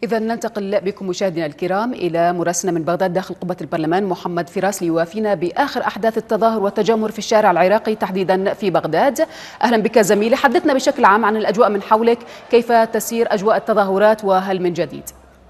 إذا ننتقل بكم مشاهدينا الكرام إلى مراسلنا من بغداد داخل قبة البرلمان محمد فراس ليوافينا بآخر أحداث التظاهر والتجمهر في الشارع العراقي تحديدا في بغداد. أهلا بك زميلي، حدثنا بشكل عام عن الأجواء من حولك، كيف تسير أجواء التظاهرات وهل من جديد؟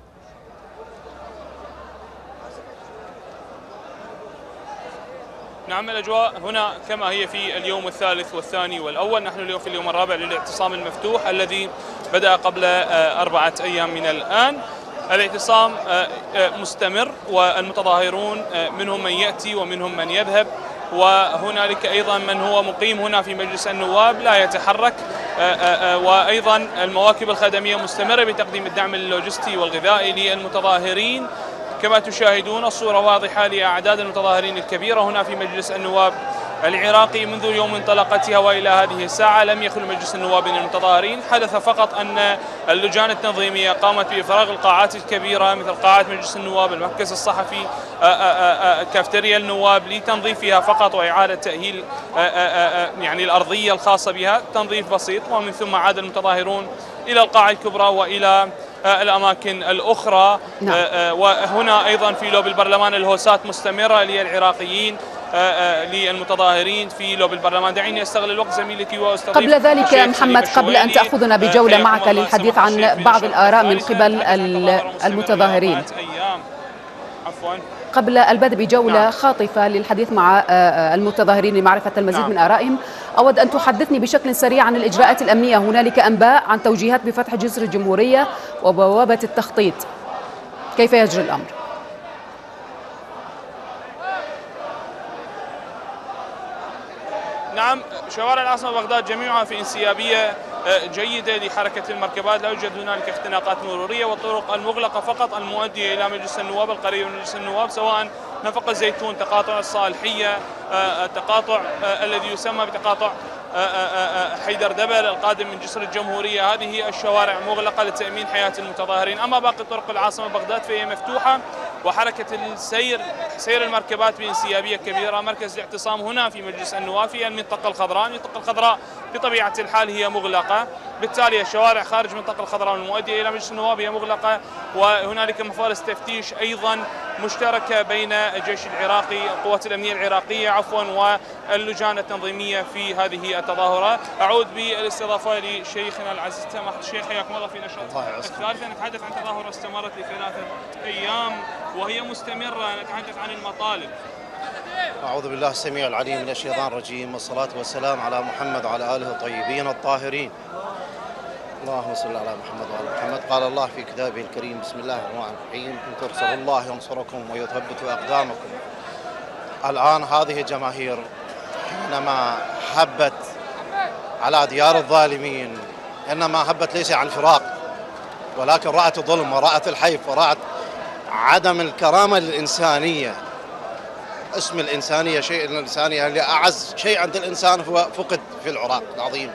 نعم، الأجواء هنا كما هي في اليوم الثالث والثاني والأول. نحن اليوم في اليوم الرابع للاعتصام المفتوح الذي بدأ قبل 4 أيام من الآن. الاعتصام مستمر والمتظاهرون منهم من يأتي ومنهم من يذهب، وهنالك أيضا من هو مقيم هنا في مجلس النواب لا يتحرك، وأيضا المواكب الخدمية مستمرة بتقديم الدعم اللوجستي والغذائي للمتظاهرين. كما تشاهدون الصورة واضحة لأعداد المتظاهرين الكبيرة هنا في مجلس النواب العراقي. منذ يوم انطلاقتها وإلى هذه الساعة لم يخلو مجلس النواب من المتظاهرين. حدث فقط أن اللجان التنظيمية قامت بإفراغ القاعات الكبيرة مثل قاعة مجلس النواب، المركز الصحفي، كافتريا النواب لتنظيفها فقط وإعادة تأهيل يعني الأرضية الخاصة بها، تنظيف بسيط، ومن ثم عاد المتظاهرون إلى القاعة الكبرى وإلى الأماكن الأخرى. وهنا أيضا في لوب البرلمان الهوسات مستمرة للعراقيين للمتظاهرين في لوب البرلمان. دعيني أستغل الوقت زميلتي وأستضيف قبل ذلك محمد، قبل أن تأخذنا بجولة معك للحديث عن بعض الآراء من قبل المتظاهرين، قبل البدء بجولة خاطفة للحديث مع المتظاهرين لمعرفة المزيد من آرائهم، أود أن تحدثني بشكل سريع عن الإجراءات الأمنية. هنالك أنباء عن توجيهات بفتح جسر الجمهورية وبوابة التخطيط، كيف يجري الأمر؟ نعم، شوارع العاصمة بغداد جميعها في انسيابية جيدة لحركة المركبات، لا يوجد هنالك اختناقات مرورية، والطرق المغلقة فقط المؤدية إلى مجلس النواب القريب من مجلس النواب، سواء نفق الزيتون، تقاطع الصالحية، التقاطع الذي يسمى بتقاطع حيدر دبل القادم من جسر الجمهورية. هذه الشوارع مغلقة لتأمين حياة المتظاهرين. أما باقي طرق العاصمة بغداد فهي مفتوحة، وحركة سير المركبات بانسيابية كبيرة. مركز الاعتصام هنا في مجلس النواب في المنطقة الخضراء. المنطقة الخضراء بطبيعة الحال هي مغلقة، بالتالي الشوارع خارج المنطقة الخضراء المؤدية إلى مجلس النواب هي مغلقة، وهنالك مفارس تفتيش أيضا مشتركة بين الجيش العراقي، القوات الأمنية العراقية واللجان التنظيمية في هذه التظاهرات. أعود بالاستضافة لشيخنا العزيز سماحة الشيخ، حياكم الله في نشرة الثالثة. نتحدث عن تظاهرة استمرت ل3 أيام وهي مستمرة، نتحدث عن المطالب. أعوذ بالله السميع العليم من الشيطان الرجيم، والصلاة والسلام على محمد وعلى آله الطيبين الطاهرين. اللهم صل على محمد وعلى محمد. قال الله في كتابه الكريم: بسم الله الرحمن الرحيم، إن تنصروا الله ينصركم ويثبت أقدامكم. الآن هذه الجماهير حينما هبت على ديار الظالمين إنما هبت ليس عن فراق، ولكن رأت الظلم ورأت الحيف ورأت عدم الكرامة الإنسانية. اسم الإنسانية، شيء الإنسانية اللي أعز شيء عند الإنسان هو فقد في العراق العظيم.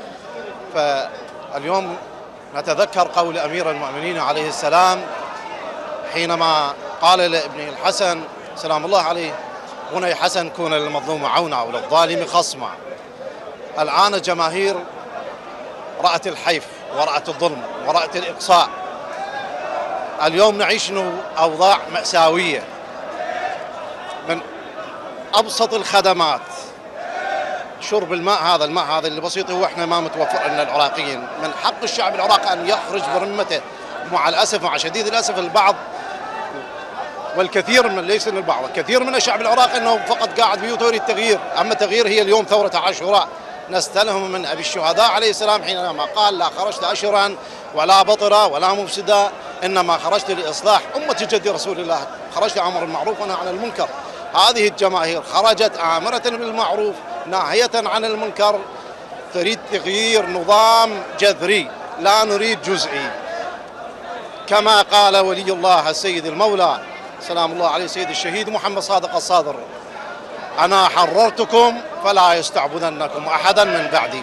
فاليوم نتذكر قول أمير المؤمنين عليه السلام حينما قال لابنه الحسن سلام الله عليه: بني حسن كون للمظلوم عونا وللظالم خصما. الآن الجماهير رأت الحيف ورأت الظلم ورأت الإقصاء. اليوم نعيش أوضاع مأساوية، من أبسط الخدمات شرب الماء، هذا الماء هذا اللي بسيط هو احنا ما متوفر لنا العراقيين. من حق الشعب العراقي أن يخرج برمته. مع الأسف، مع شديد الأسف، البعض والكثير من، ليس البعض، الكثير من الشعب العراقي أنه فقط قاعد بيوته يريد تغيير. أما التغيير هي اليوم ثورة عاشوراء. نستلهم من أبي الشهداء عليه السلام حينما قال: لا خرجت أشرا ولا بطرا ولا مفسدا، إنما خرجت لإصلاح أمة جد رسول الله، خرجت أمر بالمعروف ونهى عن المنكر. هذه الجماهير خرجت آمرة بالمعروف ناهية عن المنكر، تريد تغيير نظام جذري، لا نريد جزئي. كما قال ولي الله السيد المولى سلام الله عليه سيد الشهيد محمد صادق الصادر: أنا حررتكم فلا يستعبدنكم أحدا من بعدي.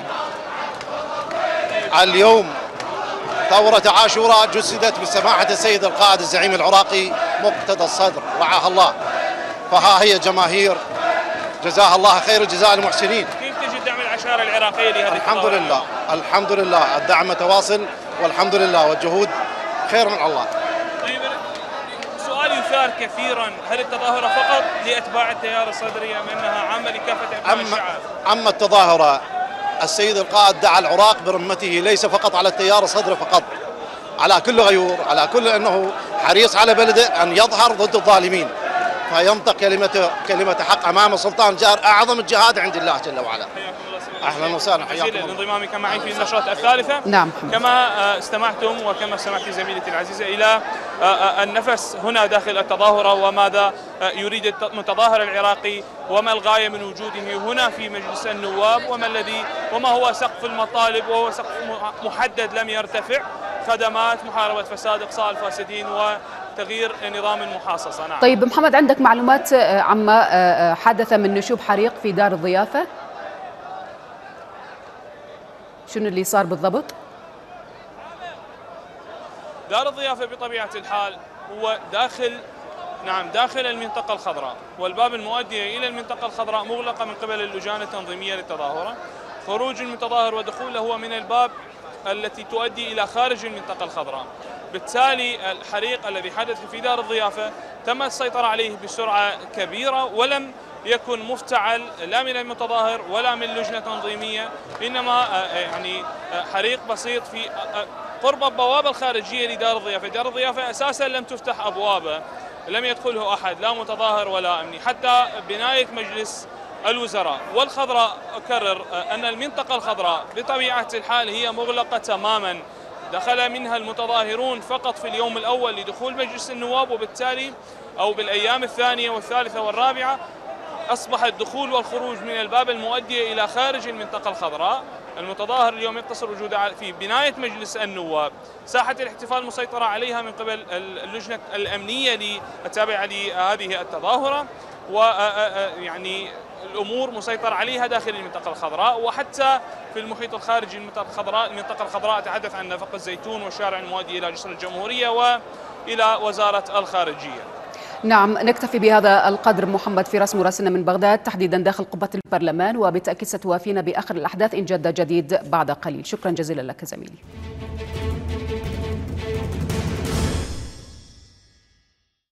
اليوم ثورة عاشوراء جسدت بسماحة السيد القائد الزعيم العراقي مقتدى الصدر رعاه الله. فها هي جماهير جزاها الله خير الجزاء المحسنين. كيف تجد دعم العشائر العراقية لهذه الحمد لله، الحمد لله، الدعم متواصل والحمد لله، والجهود خير من الله. طيب سؤال يثار كثيرا، هل التظاهرة فقط لأتباع التيار الصدري أم أنها عامة لكافة أبناء الشعب؟ أما التظاهرة، السيد القائد دعا العراق برمته، ليس فقط على التيار الصدري فقط، على كل غيور، على كل أنه حريص على بلده أن يظهر ضد الظالمين، فينطق كلمة حق أمام سلطان جار، أعظم الجهاد عند الله جل وعلا. أهلا وسهلا، حياكم الله. لانضمامك معي في النشرة الثالثة. نعم. كما استمعتم وكما سمعت زميلتي العزيزة إلى النفس هنا داخل التظاهرة، وماذا يريد المتظاهر العراقي، وما الغاية من وجوده هنا في مجلس النواب، وما هو سقف المطالب، وهو سقف محدد لم يرتفع: خدمات، محاربة فساد، إقصاء الفاسدين، وتغيير نظام المحاصصة. نعم. طيب محمد، عندك معلومات عما حدث من نشوب حريق في دار الضيافة؟ شنو اللي صار بالضبط؟ دار الضيافة بطبيعة الحال هو داخل المنطقة الخضراء، والباب المؤدي إلى المنطقة الخضراء مغلقة من قبل اللجان التنظيمية للتظاهرة. خروج المتظاهر ودخوله هو من الباب التي تؤدي إلى خارج المنطقة الخضراء. بالتالي الحريق الذي حدث في دار الضيافة تم السيطرة عليه بسرعة كبيرة، ولم يكن مفتعل لا من المتظاهر ولا من لجنة تنظيمية، إنما حريق بسيط في قرب البوابة الخارجية لدار الضيافة. دار الضيافة أساسا لم تفتح أبوابه، لم يدخله أحد، لا متظاهر ولا أمني، حتى بناية مجلس الوزراء. والخضراء أكرر أن المنطقة الخضراء بطبيعة الحال هي مغلقة تماما، دخل منها المتظاهرون فقط في اليوم الأول لدخول مجلس النواب، وبالتالي أو بالأيام الثانية والثالثة والرابعة أصبح الدخول والخروج من الباب المؤدي إلى خارج المنطقة الخضراء. المتظاهر اليوم يقتصر وجوده في بناية مجلس النواب. ساحة الاحتفال مسيطرة عليها من قبل اللجنة الأمنية التابعة لهذه التظاهرة، ويعني الأمور مسيطر عليها داخل المنطقة الخضراء، وحتى في المحيط الخارجي المنطقة الخضراء أتحدث عن نفق الزيتون والشارع المؤدي إلى جسر الجمهورية وإلى وزارة الخارجية. نعم، نكتفي بهذا القدر. محمد فراس مراسلنا من بغداد، تحديدا داخل قبة البرلمان، وبالتأكيد ستوافينا بآخر الأحداث إن جد جديد بعد قليل. شكرا جزيلا لك زميلي.